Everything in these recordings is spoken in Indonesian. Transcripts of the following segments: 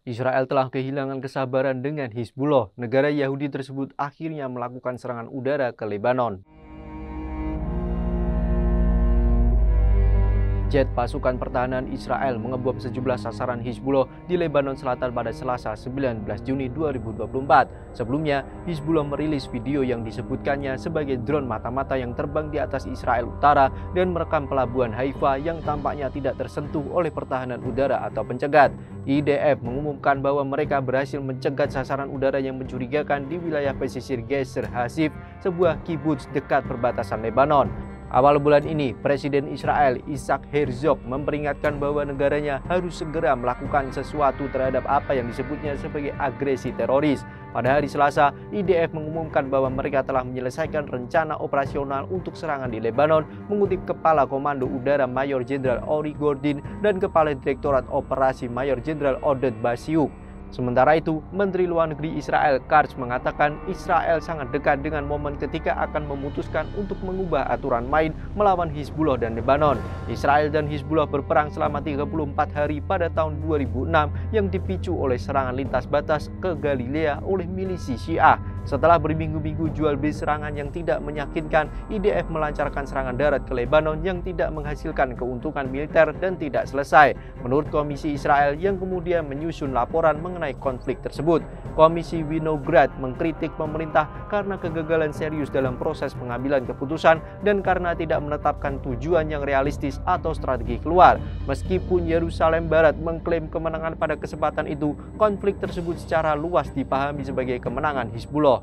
Israel telah kehilangan kesabaran dengan Hizbullah. Negara Yahudi tersebut akhirnya melakukan serangan udara ke Lebanon. Jet pasukan pertahanan Israel mengebom sejumlah sasaran Hizbullah di Lebanon Selatan pada Selasa 19 Juni 2024. Sebelumnya, Hizbullah merilis video yang disebutkannya sebagai drone mata-mata yang terbang di atas Israel Utara dan merekam pelabuhan Haifa yang tampaknya tidak tersentuh oleh pertahanan udara atau pencegat. IDF mengumumkan bahwa mereka berhasil mencegat sasaran udara yang mencurigakan di wilayah pesisir Geser Hasif, sebuah kibuts dekat perbatasan Lebanon. Awal bulan ini, Presiden Israel Isaac Herzog memperingatkan bahwa negaranya harus segera melakukan sesuatu terhadap apa yang disebutnya sebagai agresi teroris. Pada hari Selasa, IDF mengumumkan bahwa mereka telah menyelesaikan rencana operasional untuk serangan di Lebanon, mengutip Kepala Komando Udara Mayor Jenderal Ori Gordin dan Kepala Direktorat Operasi Mayor Jenderal Oded Basiuk. Sementara itu, Menteri Luar Negeri Israel Katz mengatakan Israel sangat dekat dengan momen ketika akan memutuskan untuk mengubah aturan main melawan Hizbullah dan Lebanon. Israel dan Hizbullah berperang selama 34 hari pada tahun 2006 yang dipicu oleh serangan lintas batas ke Galilea oleh milisi Syiah. Setelah berminggu-minggu jual beli serangan yang tidak meyakinkan, IDF melancarkan serangan darat ke Lebanon yang tidak menghasilkan keuntungan militer dan tidak selesai. Menurut Komisi Israel yang kemudian menyusun laporan mengenai konflik tersebut, Komisi Winograd mengkritik pemerintah karena kegagalan serius dalam proses pengambilan keputusan dan karena tidak menetapkan tujuan yang realistis atau strategi keluar. Meskipun Yerusalem Barat mengklaim kemenangan pada kesempatan itu, konflik tersebut secara luas dipahami sebagai kemenangan Hizbullah.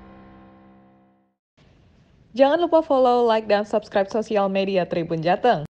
Jangan lupa follow, like, dan subscribe sosial media Tribun Jateng.